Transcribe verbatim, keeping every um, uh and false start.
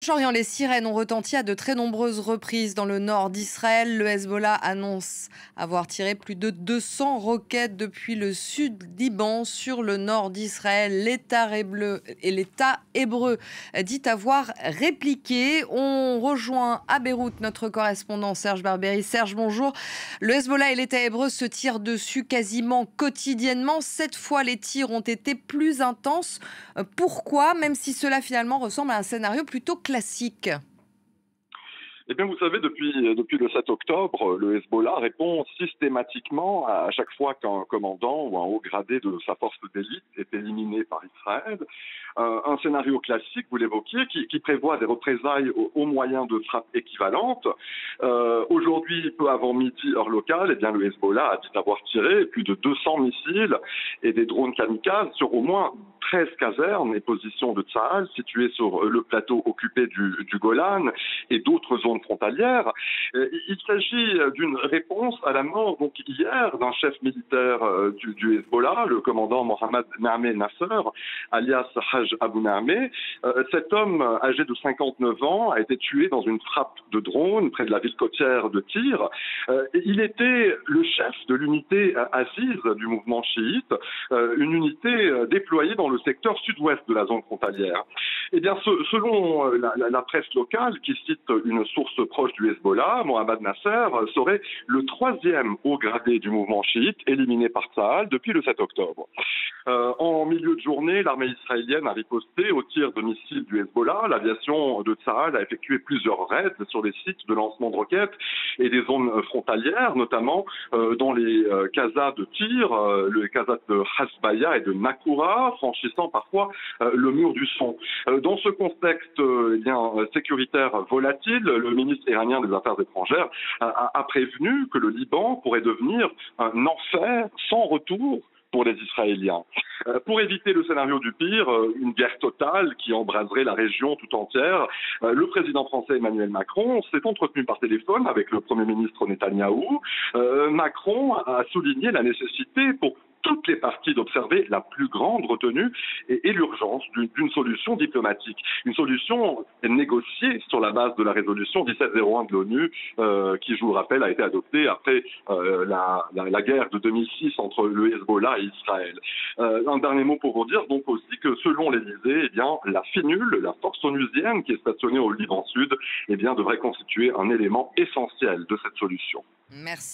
Proche-Orient, les sirènes ont retenti à de très nombreuses reprises dans le nord d'Israël. Le Hezbollah annonce avoir tiré plus de deux cents roquettes depuis le sud Liban sur le nord d'Israël. L'État hébreu, et l'État hébreu dit avoir répliqué. On rejoint à Beyrouth notre correspondant Serge Barbéry. Serge, bonjour. Le Hezbollah et l'État hébreu se tirent dessus quasiment quotidiennement. Cette fois, les tirs ont été plus intenses. Pourquoi, même si cela finalement ressemble à un scénario plutôt classique? Eh bien, vous savez, depuis, depuis le sept octobre, le Hezbollah répond systématiquement à chaque fois qu'un commandant ou un haut gradé de sa force d'élite est éliminé par Israël. Euh, un scénario classique, vous l'évoquiez, qui, qui prévoit des représailles au, au moyen de frappes équivalentes. Euh, Aujourd'hui, peu avant midi, heure locale, eh bien, le Hezbollah a dit avoir tiré plus de deux cents missiles et des drones kamikazes sur au moins treize casernes et positions de Tsahal situées sur le plateau occupé du, du Golan et d'autres zones frontalières. Il s'agit d'une réponse à la mort donc hier d'un chef militaire du, du Hezbollah, le commandant Mohamed Nahmé Nasser, alias Haj Abu Nahmé. Cet homme âgé de cinquante-neuf ans a été tué dans une frappe de drone près de la ville côtière de Tyr. Il était le chef de l'unité Aziz du mouvement chiite, une unité déployée dans le secteur sud-ouest de la zone frontalière. Eh bien, ce, selon la, la, la presse locale qui cite une source proche du Hezbollah, Mohamed Nasser serait le troisième haut gradé du mouvement chiite éliminé par Tsahal depuis le sept octobre. Euh, en milieu de journée, l'armée israélienne a riposté au tir de missiles du Hezbollah. L'aviation de Tsahal a effectué plusieurs raids sur les sites de lancement de roquettes et des zones frontalières, notamment euh, dans les euh, casas de Tyr, euh, le casas de Hasbaya et de Nakoura, franchissant parfois euh, le mur du son. Euh, dans ce contexte euh, eh bien, sécuritaire volatile, le ministre iranien des Affaires étrangères a, a prévenu que le Liban pourrait devenir un enfer sans retour pour les Israéliens. Euh, pour éviter le scénario du pire, euh, une guerre totale qui embraserait la région tout entière, euh, le président français Emmanuel Macron s'est entretenu par téléphone avec le Premier ministre Netanyahou. Euh, Macron a souligné la nécessité pour toutes les parties d'observer la plus grande retenue et, et l'urgence d'une solution diplomatique. Une solution négociée sur la base de la résolution dix-sept zéro un de l'ONU euh, qui, je vous le rappelle, a été adoptée après euh, la, la, la guerre de deux mille six entre le Hezbollah et Israël. Euh, un dernier mot pour vous dire donc aussi que selon l'Élysée, eh bien, la FINUL, la force onusienne qui est stationnée au Liban Sud, eh bien, devrait constituer un élément essentiel de cette solution. Merci.